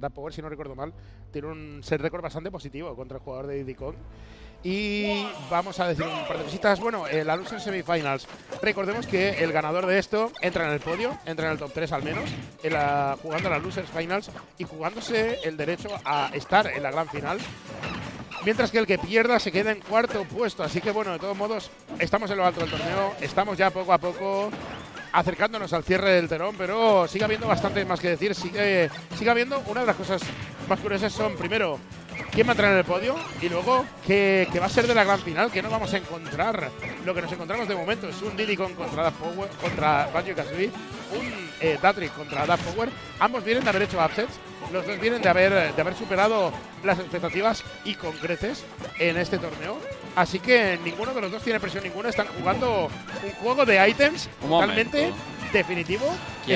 Dark Power, si no recuerdo mal, tiene un set récord bastante positivo contra el jugador de Diddy Kong. Y vamos a decir un par de cositas. Bueno, la Losers Semifinals. Recordemos que el ganador de esto entra en el podio, entra en el top 3 al menos, jugando la Losers Finals y jugándose el derecho a estar en la gran final. Mientras que el que pierda se queda en cuarto puesto. Así que bueno, de todos modos, estamos en lo alto del torneo. Estamos ya poco a poco acercándonos al cierre del telón, pero sigue habiendo bastante más que decir. Sigue habiendo una de las cosas más curiosas son, primero, quién va a entrar en el podio y luego qué va a ser de la gran final, que no vamos a encontrar. Lo que nos encontramos de momento es un Diddy Kong contra Dark Power, contra Banjo-Kazooie, un Datric contra Dark Power. Ambos vienen de haber hecho upsets. Los dos vienen de haber superado las expectativas y con creces en este torneo. Así que ninguno de los dos tiene presión ninguna. Están jugando un juego de items totalmente definitivo.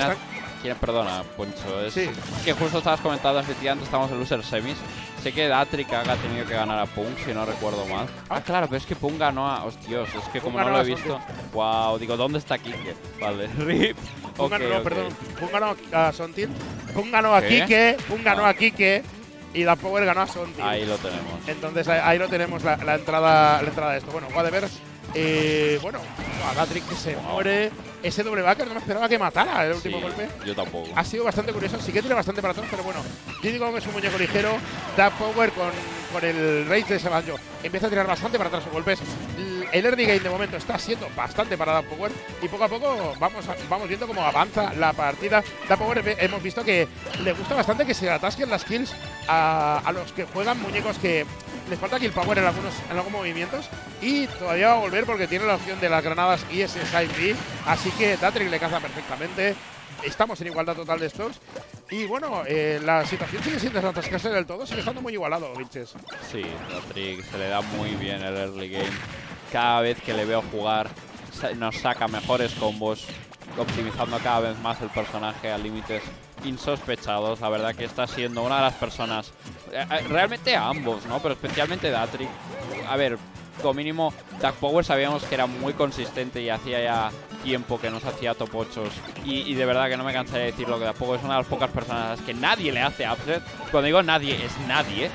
Perdona, Poncho. Sí. Que justo estabas comentando, efectivamente, estamos en Loser Semis. Sé que Datric ha tenido que ganar a Punk, si no recuerdo mal. Ah, claro, pero es que Punk ganó a… Hostios, es que como no lo he visto… Wow, digo, ¿dónde está Kike? Vale, RIP. Punk ganó a Sontil. Punk ganó a Kike. Punk ganó a Kike. Y Dark Power ganó a Sontil. Ahí lo tenemos. Entonces ahí lo tenemos, la entrada de esto. Bueno, Wadever. Bueno, a Datric que se muere. Ese doble backer no me esperaba que matara el último golpe. Yo tampoco. Ha sido bastante curioso. Sí que tiene bastante para atrás, pero bueno. Diddy Kong es un muñeco ligero. Dark Power con el rage de ese Banjo empieza a tirar bastante para atrás sus golpes. El early game de momento está siendo bastante para Dark Power. Y poco a poco vamos viendo cómo avanza la partida. Dark Power hemos visto que le gusta bastante que se atasquen las kills a los que juegan muñecos que les falta kill power en algunos movimientos. Y todavía va a volver porque tiene la opción de las granadas y ese side B. Así que Datric le caza perfectamente. Estamos en igualdad total de stocks. Y bueno, la situación sigue sin desatascarse del todo. Sigue estando muy igualado, Vinches. Sí, Datric se le da muy bien el early game. Cada vez que le veo jugar nos saca mejores combos, optimizando cada vez más el personaje a límites insospechados. La verdad que está siendo una de las personas, realmente a ambos, ¿no? Pero especialmente Datric. A ver, como mínimo Dark Power sabíamos que era muy consistente y hacía ya tiempo que nos hacía top 8 y de verdad que no me cansaré de decirlo, que Dark Power es una de las pocas personas a las que nadie le hace upset. Cuando digo nadie, es nadie.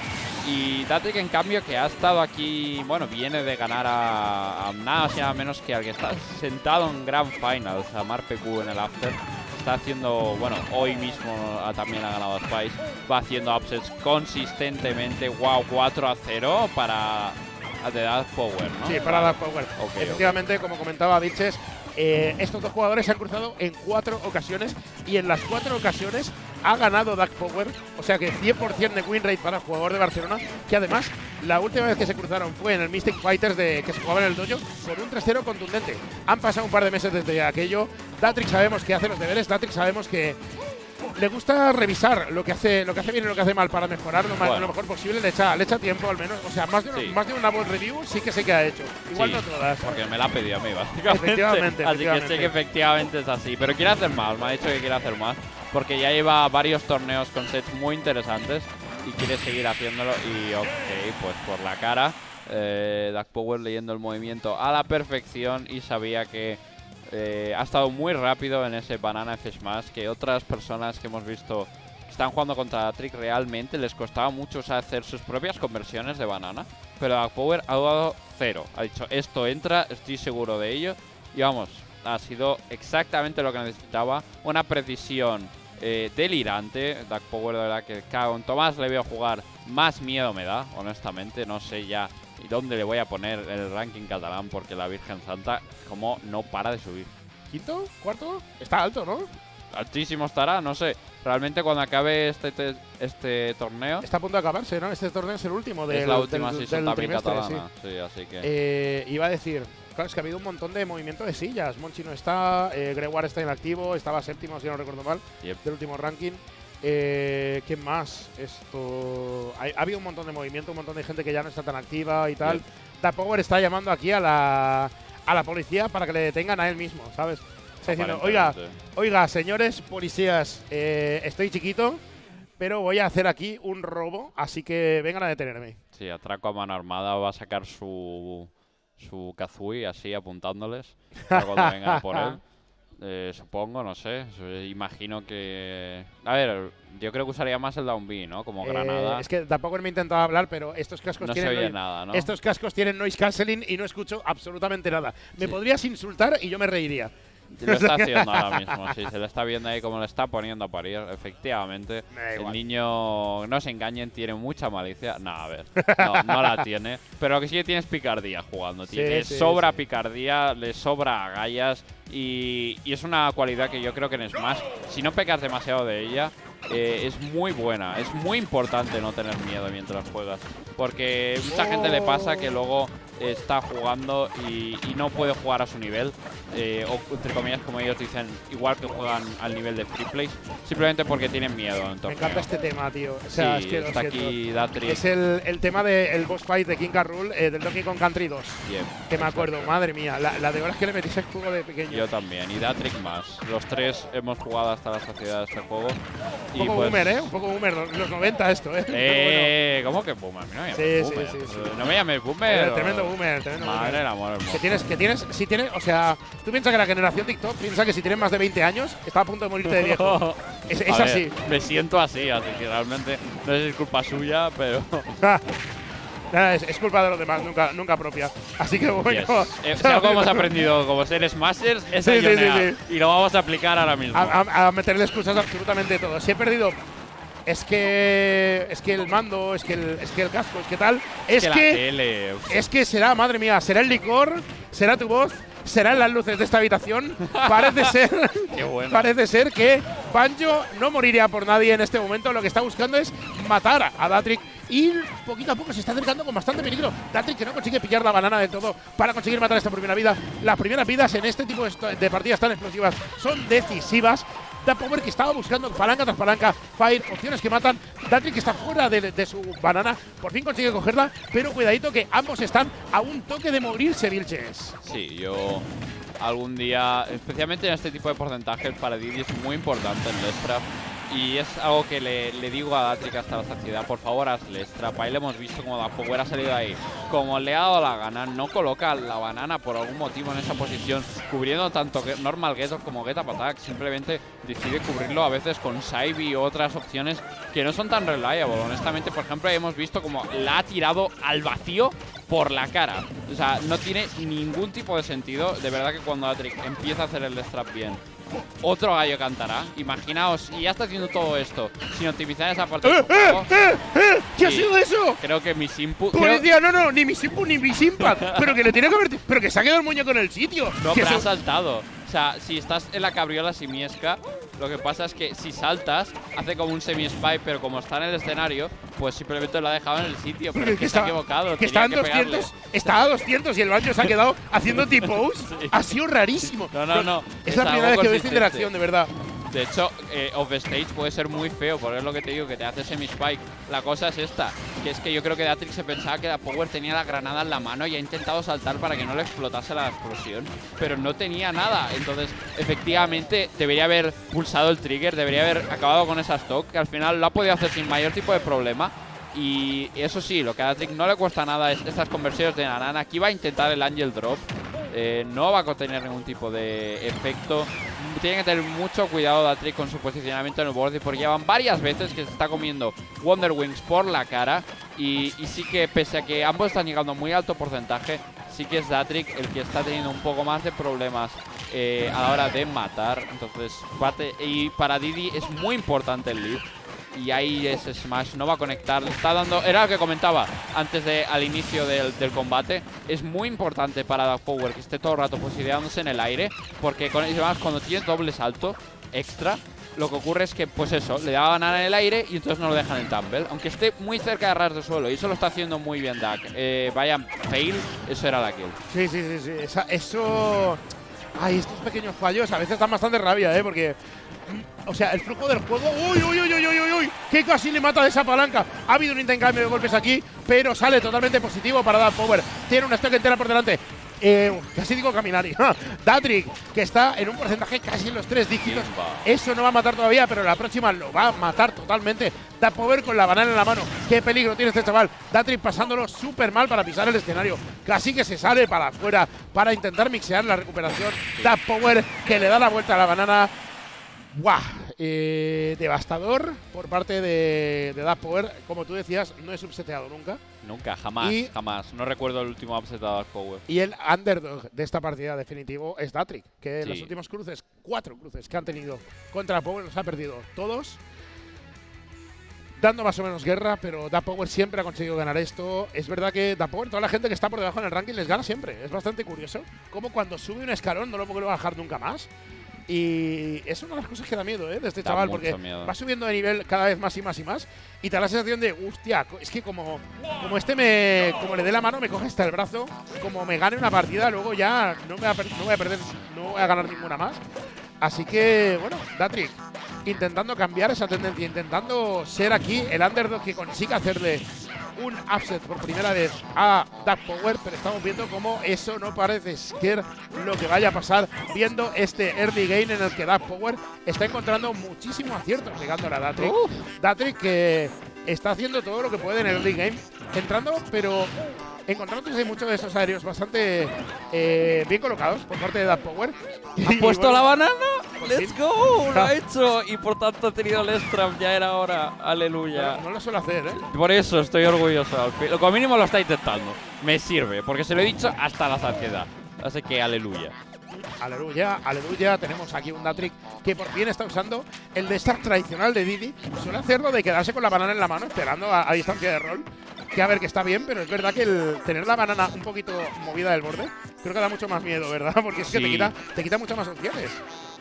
Y Datric, en cambio, que ha estado aquí, bueno, viene de ganar a nada más y nada menos que al que está sentado en Grand Finals, a MarPQ en el After. Está haciendo, bueno, hoy mismo también ha ganado a Spice. Va haciendo upsets consistentemente. Wow, 4-0 para de Dark Power, ¿no? Sí, para Dark Power. Efectivamente, como comentaba Vitches, estos dos jugadores se han cruzado en 4 ocasiones y en las 4 ocasiones ha ganado Dark Power, o sea que 100% de win rate para el jugador de Barcelona, que además la última vez que se cruzaron fue en el Mystic Fighters que se jugaba en el dojo con un 3-0 contundente. Han pasado un par de meses desde aquello. Datric sabemos que hace los deberes, Datric sabemos que le gusta revisar lo que hace bien y lo que hace mal para mejorar lo mejor posible. Le echa tiempo al menos. O sea, más de una bot review sí que sé que ha hecho. Igual no todas. Porque me la ha pedido a mí, básicamente. Efectivamente. Así que sé que efectivamente es así. Pero quiere hacer más. Me ha dicho que quiere hacer más. Porque ya lleva varios torneos con sets muy interesantes y quiere seguir haciéndolo. Y ok, pues por la cara. Dark Power leyendo el movimiento a la perfección y sabía que ha estado muy rápido en ese Banana F Smash, que otras personas que hemos visto que están jugando contra Datric realmente les costaba mucho hacer sus propias conversiones de banana, pero Dark Power ha dado 0. Ha dicho, esto entra, estoy seguro de ello, y vamos, ha sido exactamente lo que necesitaba. Una precisión delirante. Dark Power, de verdad que cuanto más le veo jugar, más miedo me da, honestamente. No sé ya ¿y dónde le voy a poner el ranking catalán? Porque la Virgen Santa, como no para de subir. ¿Quinto? ¿Cuarto? Está alto, ¿no? Altísimo estará, no sé. Realmente cuando acabe este torneo… Está a punto de acabarse, ¿no? Este torneo es el último del, es la última season del también trimestre, catalana. Sí, así que… iba a decir… Claro, es que ha habido un montón de movimiento de sillas. Monchi no está, Gregoire está inactivo, estaba séptimo, si no recuerdo mal, del último ranking. ¿Quién más? Ha habido un montón de movimiento, un montón de gente que ya no está tan activa y tal. Dark Power está llamando aquí a la policía para que le detengan a él mismo, ¿sabes? Está diciendo, oiga, señores policías, estoy chiquito, pero voy a hacer aquí un robo, así que vengan a detenerme. Sí, atraco a mano armada, va a sacar su Kazooie así apuntándoles para cuando vengan a por él. Supongo, no sé. Imagino que... A ver, yo creo que usaría más el down B, ¿no? Como granada. Es que tampoco me he intentado hablar, pero estos cascos No tienen se oye nada, ¿no? Estos cascos tienen noise cancelling y no escucho absolutamente nada. Me podrías insultar y yo me reiría. Lo está haciendo ahora mismo, sí. Se le está viendo ahí como le está poniendo a parir. Efectivamente, el niño, no se engañen, tiene mucha malicia. No, a ver, no la tiene. Pero lo que sí que tiene es picardía jugando. Le sobra picardía, le sobra agallas. Y es una cualidad que yo creo que en Smash, si no pecas demasiado de ella, es muy buena. Es muy importante no tener miedo mientras juegas. Porque mucha gente le pasa que luego está jugando y no puede jugar a su nivel. O entre comillas, como ellos dicen, igual que juegan al nivel de free plays, simplemente porque tienen miedo. Me encanta este tema, tío. O sea, sí, es que está aquí Datric. Es el tema del boss fight de King K. Rool del Donkey Kong Country 2. Bien, que me acuerdo, madre mía, la de horas que le metí ese juego de pequeño. Yo también, y Datric más. Los tres hemos jugado hasta la saciedad de este juego. Un poco boomer, Un poco boomer, los 90 esto, Bueno. ¿Cómo que boomer? No me sí, boomer. Sí. No me llames boomer. Tremendo boomer, Madre del amor hermoso. Que tienes, si tienes, o sea, tú piensas que la generación TikTok piensa que si tienes más de 20 años, está a punto de morirte de viejo. Es así. Me siento así que realmente no es culpa suya, pero… Es culpa de los demás, nunca propia. Así que bueno. Si algo hemos aprendido como ser smashers es a yonear, y lo vamos a aplicar ahora mismo. A meterle excusas absolutamente todo. Si he perdido, es que el mando, es que el casco, es que tal, es que será, madre mía, será el licor, será tu voz, serán las luces de esta habitación. Parece ser que Banjo no moriría por nadie en este momento. Lo que está buscando es matar a Datric. Y poquito a poco se está acercando con bastante peligro. Datric, que no consigue pillar la banana del todo para conseguir matar esta primera vida. Las primeras vidas en este tipo de partidas tan explosivas son decisivas. Power, que estaba buscando palanca tras palanca, Fire, opciones que matan. Datric, que está fuera de su banana, por fin consigue cogerla, pero cuidadito que ambos están a un toque de morirse, Vilches. Sí, yo algún día, especialmente en este tipo de porcentajes, para Didi es muy importante el Lestrap. Y es algo que le digo a Datric hasta la saciedad. Por favor, hazle Strap. Ahí le hemos visto como Power ha salido ahí. Como le ha dado la gana, no coloca la banana por algún motivo en esa posición, cubriendo tanto Normal Get como Get Up Attack. Simplemente decide cubrirlo a veces con Saibi u otras opciones que no son tan reliable. Honestamente, por ejemplo, hemos visto como la ha tirado al vacío por la cara. O sea, no tiene ningún tipo de sentido. De verdad que cuando Datric empieza a hacer el Strap bien, otro gallo cantará. Imaginaos, y ya está haciendo todo esto sin optimizar esa parte del juego. ¿Qué ha sido eso? Creo que mis inputs… Policía, no, ni mis inputs ni mis impact. Pero que le tiene que haber… Pero que se ha quedado el muñeco en el sitio. No, pero ha saltado. O sea, si estás en la cabriola simiesca, lo que pasa es que si saltas, hace como un semi-spy, pero como está en el escenario, pues simplemente lo ha dejado en el sitio. Pero es que se ha equivocado. Que está en 200, estaba a 200 y el Banjo se ha quedado haciendo T-pose. Sí. Ha sido rarísimo. No. Es la primera vez que veo esta interacción, de verdad. De hecho, off stage puede ser muy feo, porque es lo que te digo, que te hace semi-spike. La cosa es esta, que es que yo creo que Datric se pensaba que Power tenía la granada en la mano y ha intentado saltar para que no le explotase la explosión, pero no tenía nada. Entonces, efectivamente, debería haber pulsado el trigger, debería haber acabado con esa stock, que al final lo ha podido hacer sin mayor tipo de problema. Y eso sí, lo que a Datric no le cuesta nada es estas conversiones de banana. Aquí va a intentar el Angel Drop. No va a tener ningún tipo de efecto. Tiene que tener mucho cuidado Datric con su posicionamiento en el borde, porque ya van varias veces que se está comiendo Wonder Wings por la cara. Y sí que, pese a que ambos están llegando a muy alto porcentaje, sí que es Datric el que está teniendo un poco más de problemas a la hora de matar. Entonces, y para Didi es muy importante el lead. Y ahí ese Smash no va a conectar. Le está dando… Era lo que comentaba antes al inicio del combate. Es muy importante para Power que esté todo el rato posicionándose en el aire, porque además cuando tiene doble salto extra, lo que ocurre es que, pues eso, le da banana en el aire y entonces no lo dejan en tumble, aunque esté muy cerca de ras de suelo. Y eso lo está haciendo muy bien Dak. Vaya fail, eso era la kill. Sí. Eso… Ay, estos pequeños fallos a veces dan bastante rabia, porque… O sea, el flujo del juego… ¡Uy! Que casi le mata de esa palanca. Ha habido un intercambio de golpes aquí, pero sale totalmente positivo para dar Power. Tiene una stock entera por delante. Casi digo Kaminari. Datrick, que está en un porcentaje casi en los 3 dígitos. Eso no va a matar todavía, pero la próxima lo va a matar totalmente. Da Power con la banana en la mano. Qué peligro tiene este chaval. Datrick pasándolo súper mal para pisar el escenario. Casi que se sale para afuera para intentar mixear la recuperación. Da Power que le da la vuelta a la banana. ¡Guau! Devastador por parte de Da Power. Como tú decías, no es subseteado nunca. Nunca, jamás, jamás. No recuerdo el último upset de Da Power. Y el underdog de esta partida definitivo es Datrick, que Sí. los últimos cruces, 4 cruces que han tenido contra Power, los ha perdido todos. Dando más o menos guerra, pero Da Power siempre ha conseguido ganar esto. Es verdad que Da Power, toda la gente que está por debajo en el ranking les gana siempre. Es bastante curioso. Como cuando sube un escalón no lo puede bajar nunca más. Y es una de las cosas que da miedo, de este Da chaval, mucho porque miedo. va subiendo de nivel cada vez más y más y más. Y te da la sensación de, hostia, es que como le dé la mano, me coge hasta el brazo, como me gane una partida, luego ya no voy a ganar ninguna más. Así que, bueno, Datrick intentando cambiar esa tendencia, intentando ser aquí el underdog que consiga hacerle un upset por primera vez a Da Power, pero estamos viendo cómo eso no parece ser lo que vaya a pasar, viendo este early game en el que Da Power está encontrando muchísimo acierto pegándole a Datrick. Datrick que está haciendo todo lo que puede en el early game, entrando, pero encontrándose muchos de esos aéreos bastante bien colocados por parte de Da Power. ¿Ha puesto la banana? por ¡Let's fin. go! Lo ha hecho y por tanto ha tenido el strap. Ya era hora. Aleluya. No lo suelo hacer, Por eso estoy orgulloso. Al fin. Como mínimo lo está intentando. Me sirve, porque se lo he dicho hasta la saciedad. Así que aleluya. Aleluya, aleluya. Tenemos aquí un Datrick que por fin está usando el de stack tradicional de Didi. Suele hacerlo de quedarse con la banana en la mano esperando a distancia de rol. Que a ver, que está bien, pero es verdad que el tener la banana un poquito movida del borde creo que da mucho más miedo, ¿verdad? Porque es que Sí. te quita muchas más opciones.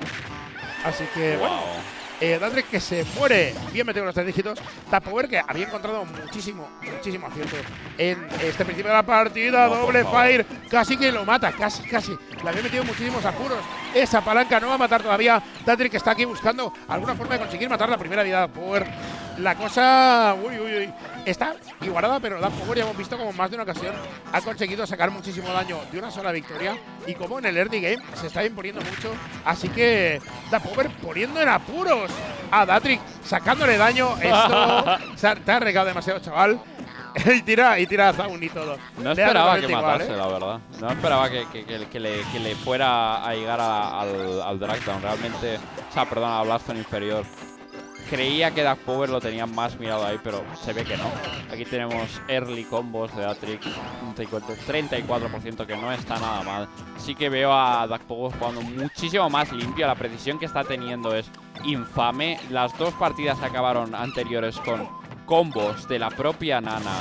Así que, Wow. bueno, Datrick que se muere bien metido en los 3 dígitos. Da Power que había encontrado muchísimo acierto en este principio de la partida. No, por Doble favor. fire, casi que lo mata, casi. Le había metido muchísimos apuros. Esa palanca no va a matar todavía. Datrick que está aquí buscando alguna forma de conseguir matar la primera vida. Da Power. La cosa, uy, está igualada, pero Da Power ya hemos visto como más de una ocasión ha conseguido sacar muchísimo daño de una sola victoria y como en el early game se está imponiendo mucho. Así que Da Power poniendo en apuros a Datrick, sacándole daño. Esto te ha regado demasiado, chaval. y tira a Zaun y todo. No Le da esperaba que totalmente igual, matase, la verdad. No esperaba que le fuera a llegar al Dragdown. Realmente, o sea, perdón, a Blaston inferior. Creía que Da Power lo tenía más mirado ahí, pero se ve que no. Aquí tenemos early combos de Datrick, un 34%, que no está nada mal. Sí que veo a Da Power jugando muchísimo más limpio. La precisión que está teniendo es infame. Las dos partidas acabaron anteriores con combos de la propia Nana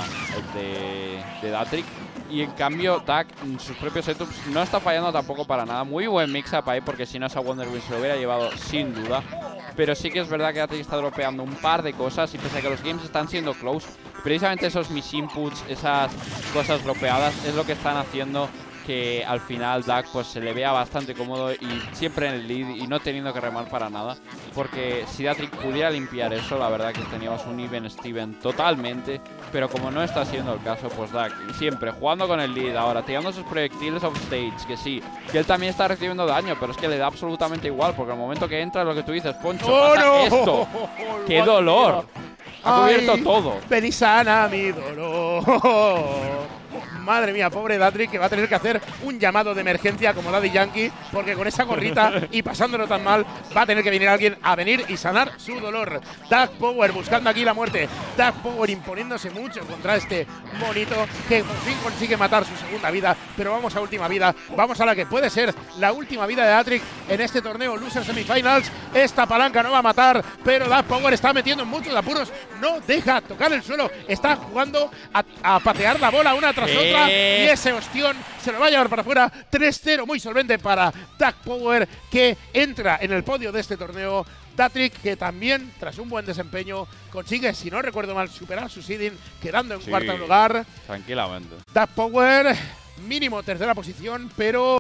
de Datrick. Y en cambio, Dak en sus propios setups no está fallando tampoco para nada. Muy buen mix-up ahí, porque si no, esa Wonder Wing se lo hubiera llevado sin duda. Pero sí que es verdad que Datrick está dropeando un par de cosas. Y pese a que los games están siendo close, precisamente esos mis inputs, esas cosas dropeadas, es lo que están haciendo que al final Dak pues se le vea bastante cómodo y siempre en el lead y no teniendo que remar para nada. Porque si Datrick pudiera limpiar eso, la verdad que teníamos un even Steven totalmente. Pero como no está siendo el caso, pues Dak siempre jugando con el lead ahora, tirando sus proyectiles off stage, que sí, que él también está recibiendo daño, pero es que le da absolutamente igual, porque al momento que entra, lo que tú dices, Poncho, pasa esto. ¡Qué dolor! Ha cubierto todo. Ven y sana mi dolor. Madre mía, pobre Datrick, que va a tener que hacer un llamado de emergencia como Daddy Yankee, porque con esa gorrita y pasándolo tan mal, va a tener que venir alguien a venir y sanar su dolor. Da Power buscando aquí la muerte. Da Power imponiéndose mucho contra este monito, que por fin consigue matar su segunda vida. Pero vamos a última vida, vamos a la que puede ser la última vida de Datrick en este torneo Loser Semifinals. Esta palanca no va a matar, pero Da Power está metiendo en muchos apuros, no deja tocar el suelo, está jugando a patear la bola una tras otra. Y ese ostión se lo va a llevar para afuera. 3-0 muy solvente para Da Power, que entra en el podio de este torneo. Datrick, que también, tras un buen desempeño, consigue, si no recuerdo mal, superar su seeding, quedando en cuarto lugar. Tranquilamente. Da Power, mínimo tercera posición, pero